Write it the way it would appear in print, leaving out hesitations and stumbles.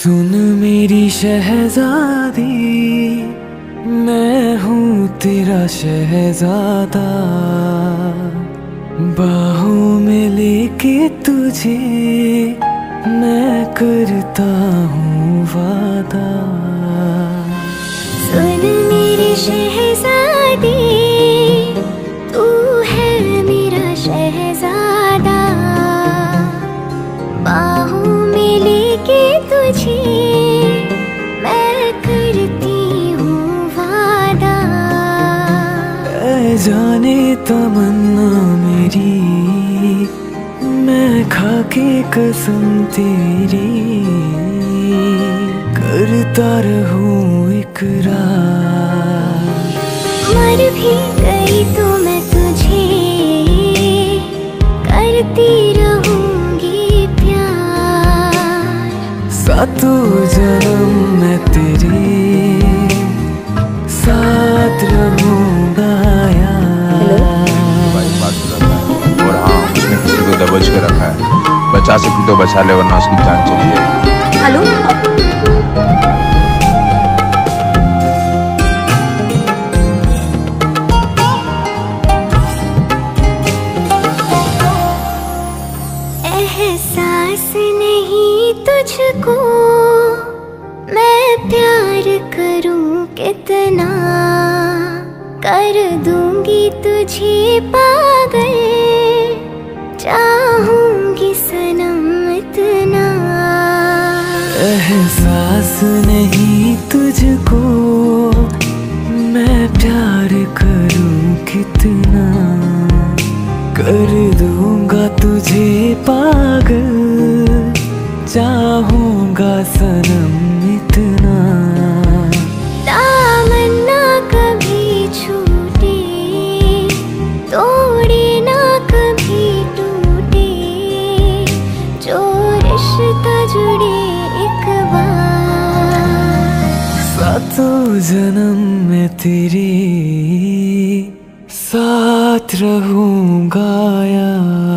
सुन मेरी शहजादी, मैं हूँ तेरा शहजादा। बाहों में लेके तुझे मैं करता हूँ वादा। सुन मेरी शहजादी, तू है मेरा शहजादा। बाहों में लेके तुझे मैं करती हूँ वादा। ऐ जाने तमन्ना मेरी, मैं खाके कसम तेरी करता रहूं इकरार। मर भी गई तो मैं तुझे करती रहूंगी प्यार। सातों जन्म मैं तेरे साथ रहूंगा यार। और हाँ, उसने किसी को दबोच के रखा है। बचा सकती तो बचा ले, वरना उसकी जान चली जाएगी। हेलो, एहसास नहीं तुझको मैं प्यार करूं कितना। कर दूंगी तुझे पागल, चाहूंगी सनम इतना। एहसास नहीं तुझको मैं प्यार करूं कितना। कर दूंगा तुझे पागल, चाहूंगा सनम इतना। दामन ना कभी छूटे, तोड़े ना कभी टूटे। जो रिश्ता जुड़े एक बार। सातों जन्म मैं तेरे साथ रहूंगा यार।